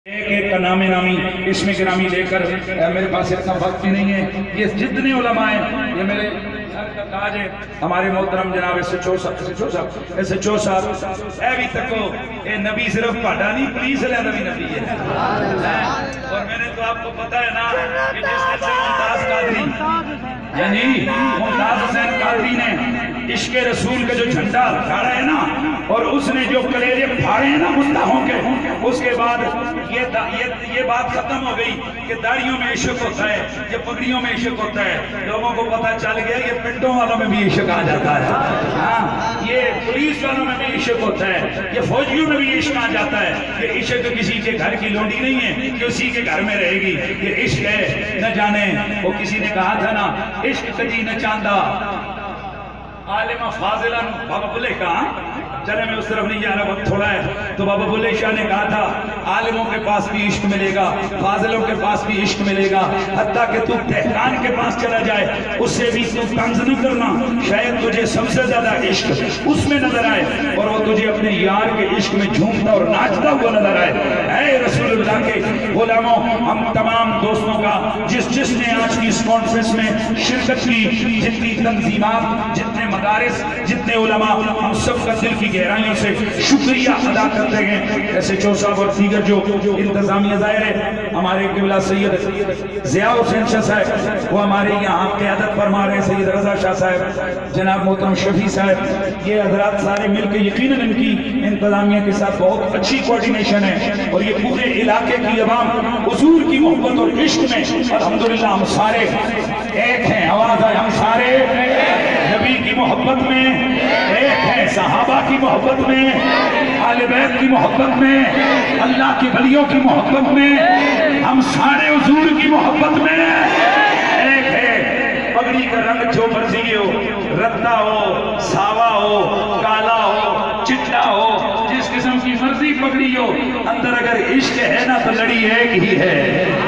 एक एक का नामे नामी इसमें गिरामी लेकर मेरे पास इतना वक्त भी नहीं है। ये जितने उलमा हैं, ये मेरे सर का ताज है, हमारे मोहतरम जनाब SHO साहब अभी तक ये नबी सिर्फ पाड़ा नहीं पुलिस वाला भी नबी है। और मैंने तो आपको पता है ना कि जिस दिन से मुमताज कादरी यानी मुमताज हुसैन कादरी ने इश्क रसूल का जो झंडा गाड़ा है ना, और उसने जो कलेजे फाड़े हैं ना गुस्ताखों के, उसके बाद ये बात खत्म हो गई कि दाढ़ियों में इश्क होता है, ये पगड़ियों में इश्क होता है। लोगों को पता चल गया ये पिंडों वालों में भी इश्क आ जाता है। हाँ, ये पुलिस वालों में भी इश्क होता है, ये फौजियों में भी इश्क आ जाता है। ये इश्क किसी के घर की लोंडी नहीं है कि उसी के घर में रहेगी, ये इश्क है। न जाने वो किसी ने कहा था ना, इश्क कजी न चांदा आलिमा फाजिला बाबा बुल्ले शाह, चले मैं उस तरफ नहीं जा रहा, वक्त थोड़ा है। तो बाबा बुल्ले शाह ने कहा था आलिमों के पास भी इश्क मिलेगा, फाजिलों के पास भी इश्क मिलेगा, हत्ता कि तू तहकान के पास चला जाए उससे भी तू तंज न करना, शायद तुझे सबसे ज्यादा इश्क उसमें नजर आए और वो तुझे अपने यार के इश्क में झूमता और नाचता हुआ नजर आए। ऐ रसूलुल्लाह के गुलामों, हम तमाम दोस्तों का जिसने आज की इस कॉन्फ्रेंस में शिरकत की, जितनी तंजीमात, जितने मदारिस, जितने उलमा, हम सब का दिल की गहराइयों से शुक्रिया अदा करते हैं। SHO साहब और दीगर जो इंतजामिया ज़ाहिर है, हमारे क़िबला सैयद ज़िया हुसैन शाह साहब वो हमारे यहाँ क़यादत फरमा रहे हैं, सैयद रज़ा शाह साहब, जनाब मोहतरम शफी साहब, ये हज़रात सारे मिलकर यकीनन इनकी इंतजामिया के साथ बहुत अच्छी कोऑर्डिनेशन है। और ये पूरे इलाके की अवाम हुजूर की मोहब्बत और इश्क में अल्हम्दुलिल्लाह हम सारे एक हैं। आवाज़ है, हम सारे नबी की मोहब्बत में एक है, सहाबा की मोहब्बत में, आले बैत की मोहब्बत में, अल्लाह के वलियों की मोहब्बत में, हम सारे हुजूर की मोहब्बत में एक है। पगड़ी का रंग जो मर्जी हो, रत्ता हो, सावा हो, काला हो, चिट्टा हो, जिस किस्म की मर्जी पगड़ी हो, अंदर अगर इश्क है ना तो लड़ी एक ही है,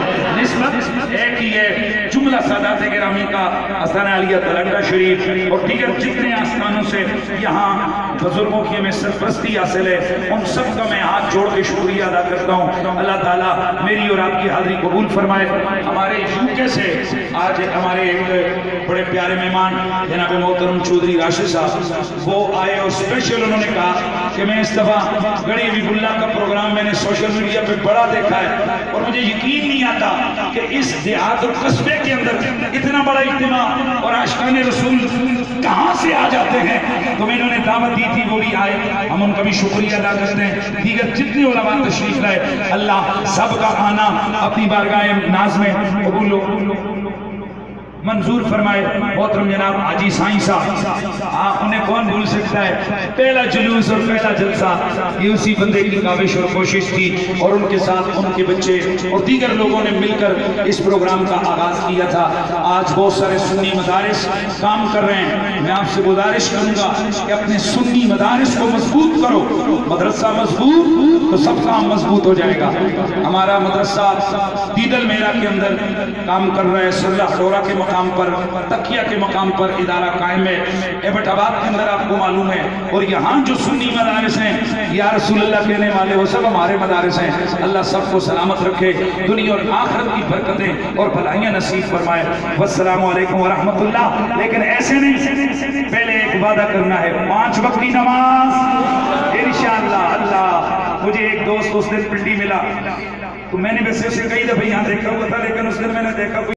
निस्बत एक ही है। जुमला सादात गिरामी का आस्ताना अलिया तलंगा शरीफ और दीगर जितने आस्थानों से यहाँ बुजुर्गों की हमें सरपरस्ती हासिल है, उन सब का मैं हाथ जोड़ के शुक्रिया अदा करता हूँ। अल्लाह ताला मेरी और आपकी हाजिरी कबूल फरमाए। हमारे UK से आज हमारे एक बड़े प्यारे मेहमान जनाब मोहतरम चौधरी राशिद साहब वो आए और स्पेशल उन्होंने कहा कि मैं इस दफ़ा गड़ी हबीबुल्लाह का प्रोग्राम मैंने सोशल मीडिया पे बड़ा देखा है और मुझे यकीन नहीं आता कि इस देहात और कस्बे के अंदर इतना बड़ा इज्तिमा और आशिकाने रसूल कहाँ से आ जाते हैं। तो मैंने उन्हें दावत दी थी, वो भी आए, हम उनका भी शुक्रिया अदा करते हैं। दीगर जितने उलमा तशरीफ लाए, अल्लाह सबका आना अपनी बारगाह नाज में कबूल मंजूर फरमाए। मोहतरम जनाब हाजी साईं साहब, उन्हें कौन भूल सकता है, पहला जुलूस और पहला जलसा ये उसी बंदे की काविश और कोशिश थी और उनके साथ उनके बच्चे और दीगर लोगों ने मिलकर इस प्रोग्राम का आगाज किया था। आज बहुत सारे सुन्नी मदारिस काम कर रहे हैं, मैं आपसे गुजारिश करूंगा कि अपने सुन्नी मदारिस को मजबूत करो। मदरसा मजबूत तो सब काम मजबूत हो जाएगा। हमारा मदरसा दीदल मेरा के अंदर काम कर रहा है, सरला हडोरा के मकाम पर, तकिया के मकाम पर इदारा कायम है, एबटाबाद के अंदर आपको मालूम है। और यहाँ जो सुन्नी मदारिस हैं, या रसूलुल्लाह कहने वाले वो सब हमारे मदारिस हैं। अल्लाह सबको सलामत रखे, दुनिया और आखिरत की बरकतें और भलाइयाँ नसीब फरमाए। वस्सलामु अलैकुम व रहमतुल्लाह। लेकिन ऐसे नहीं, पहले एक वादा करना है, 5 वक्त की नमाज इंशाअल्लाह। अल्लाह, मुझे एक दोस्त उस दिन पिंडी मिला, तो मैंने वैसे उसे कई दफे यहाँ देखा हुआ था, लेकिन उस दिन मैंने देखा